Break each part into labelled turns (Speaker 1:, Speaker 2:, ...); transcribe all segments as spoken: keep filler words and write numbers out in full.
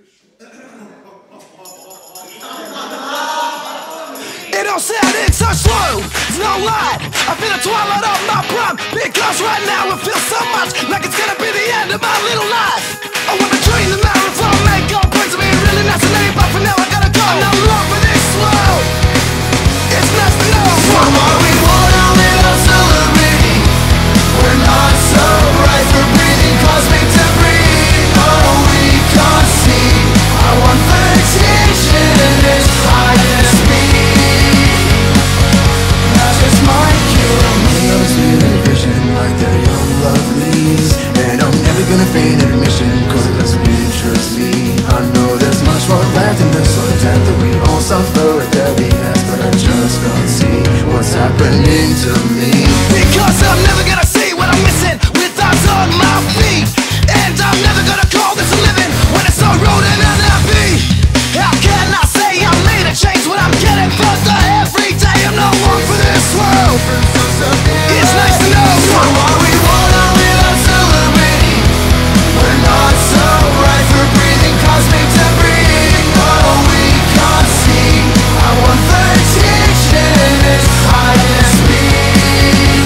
Speaker 1: It don't sound it's so slow, it's no lie. I feel the twilight of my prime, because right now it feels so much like it's gonna be the end of my little life. I want to train the marathon, make all points of me really nice to name, but for now I gotta go. I'm no longer this slow. It's nice to know. For what we want, a little celebrity. We're not so right for breathing cosmic debris. Oh, we can't see. I want vegetation in this highest speed. That just might kill me. I was feeling vision like they're young lovelies, and I'm never gonna feign admission, cause it doesn't interest me. I know there's much more left in this sort of death that we all suffer at their behest, but I just can't see what's happening to me. Because I'm never gonna see what I'm missing with eyes on my feet, and I'm never gonna call this a living when it's so rodent and unhappy. How can I say I made a change when I'm getting further every day? I'm no one for this world. It's nice to know. For what we want, a little celebrity. We're not so right for breathing cosmic debris. Oh, we can't see. I want vegetation in its highest speed.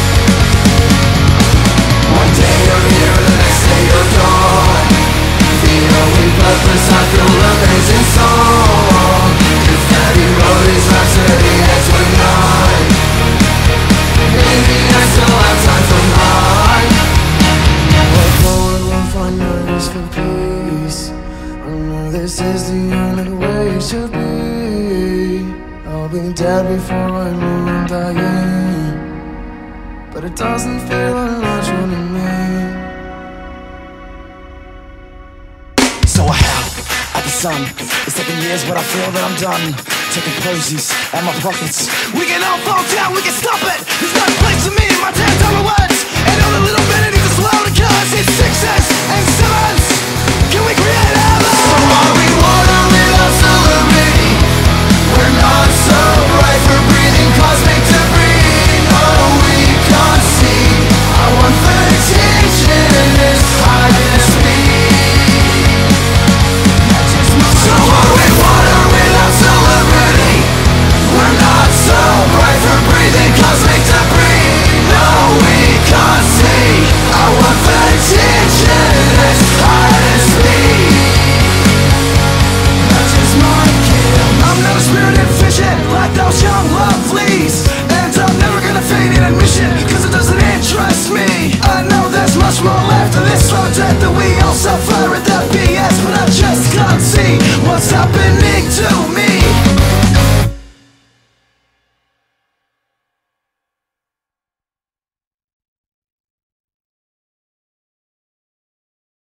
Speaker 1: One day you're here, the next day you're gone. The only purpose I feel amazing song. If Daddy wrote his rhapsody at twenty-nine, maybe I still have time for mine. Walk forward, we'll find ways for peace. I know this is the only way it should be. I'll be dead before I know I'm dying, but it doesn't feel unnatural to me. So I howl at the sun. It's taken years, but I feel that I'm done taking posies at my pockets. We can all fall down, we can stop it. There's no place for me in my ten dollar words, and all the little bit needs to slow the cause it's sixes and sevens. Can we create heaven? So what we want, a little celebrity. We're not so right for breathing cosmic debris. Oh, we can't see. I want vegetation in this highest speed. So what we want, a little celebrity. We're not so right for breathing cosmic debris. No, we can't see. I want vegetation in this highest speed. That just might kill me. I'm not a spirited vision like those young lovelies, and I'm never gonna feign an admission, cause it doesn't interest me. I know there's much more left of this slow death that we all suffer at the B S, but I just can't see what's happening.